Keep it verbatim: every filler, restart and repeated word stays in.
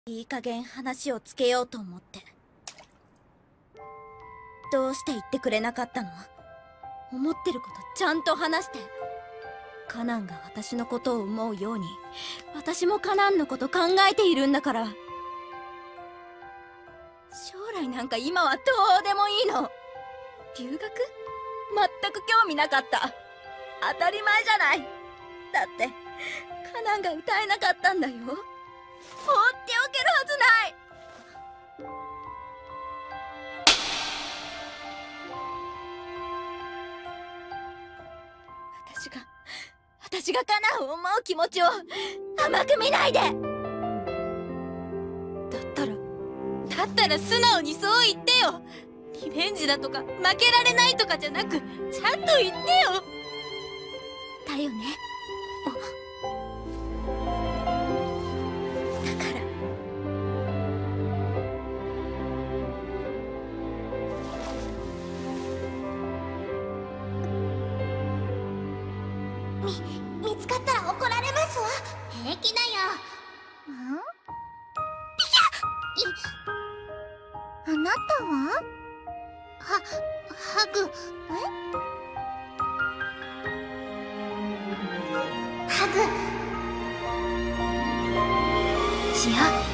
いい加減話をつけようと思って。どうして言ってくれなかったの？思ってることちゃんと話して。カナンが私のことを思うように、私もカナンのこと考えているんだから。将来なんか今はどうでもいいの。留学？全く興味なかった。当たり前じゃない。だってカナンが歌えなかったんだよ。放っておけるはずない。私が私がカナンを思う気持ちを甘く見ないで。だったらだったら素直にそう言ってよ。リベンジだとか負けられないとかじゃなく、ちゃんと言ってよ。だよね。だからみ見つかったら怒られますわ。平気だよ。ん？いや、いあなたは？は、ハグ、え？ハグしよう。